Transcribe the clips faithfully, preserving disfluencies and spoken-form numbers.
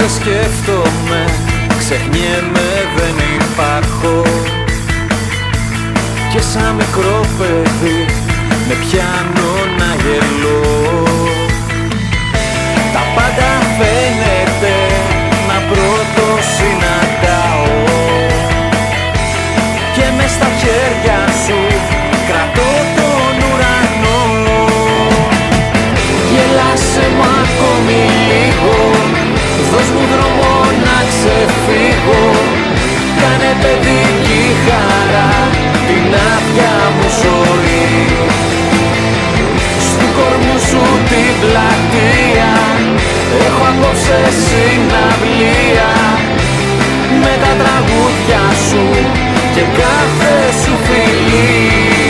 σε σκέφτομαι, ξεχνιέμαι, δεν υπάρχω. Και σαν μικρό παιδί με πιάνω να γελώ. Τα πάντα φαίνεται να πρώτο συναντάω. Και μες στα χέρια σου κρατώ τον ουρανό. Γελάσε μου ακόμη λίγο, δώσ' μου δρόμο να ξεφύγω. Κάνε παιδική χαρά την άδεια μου ζωή. Στου κορμιού σου την πλατεία έχω απόψε συναυλία, με τα τραγούδια σου και κάθε σου φιλί.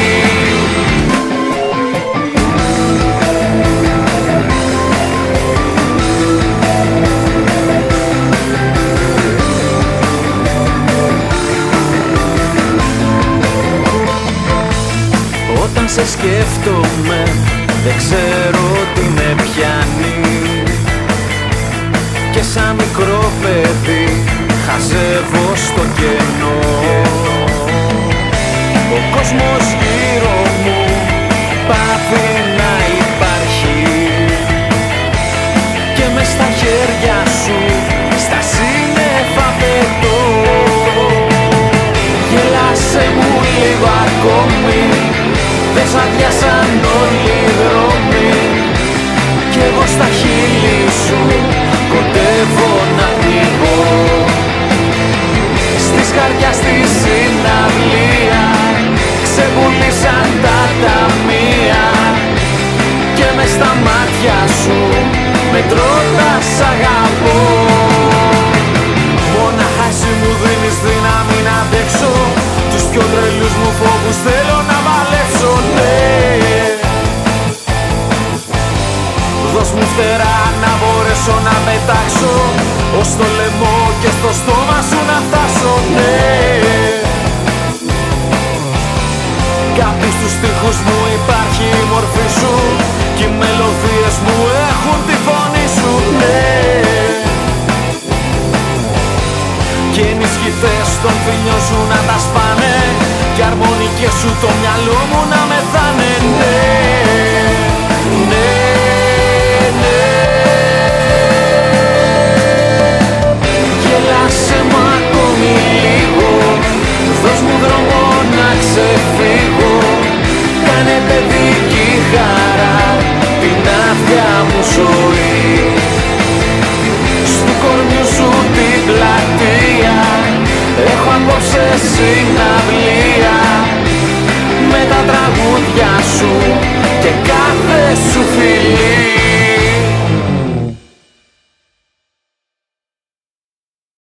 Όταν σε σκέφτομαι δεν ξέρω τι με πιάνει. Και σαν μικρό παιδί χαζεύω στο κενό. Ο κόσμος γύρω μου πάθει να υπάρχει. Και μες στα χέρια σου στα σύννεφα πετώ. Γελάσε μου λίγο ακόμη, δεν σ' αδειάσαν όλοι οι δρόμοι. Κι εγώ στα χείλη σου κοντεύω να πνιγώ. Στη σκαριά στη συναυλία ξεπουλήσαν τα ταμεία. Και μες στα μάτια σου μετρώτα σ' αγαπώ. Μόναχα εσύ μου δίνεις δύναμη να αντέξω. Τους πιο τρελούς μου φόβους θέλω να παλέψω, ναι. Δώσ' μου φτερά να μπορέσω να πετάξω, ως το λαιμό και στο στόμα σου να φτάσω, ναι. Κάπου στους στίχους μου υπάρχει η μορφή σου, κι οι μελωδίες μου έχουν τη φωνή σου, ναι. Και οι νησχυτές των φιλιών σου να τα σπάνε, κι αρμονικές σου το μυαλό μου να μεθάνε, ναι, ναι, ναι. Γελάσε μου ακόμη λίγο, δώσ' μου δρόμο να ξεφύγω. Κάνε παιδική χαρά την άδεια μου ζωή. Στου κορμιού σου την πλατεία έχω απόψε συναυλία, με τα τραγούδια σου και κάθε σου φιλί.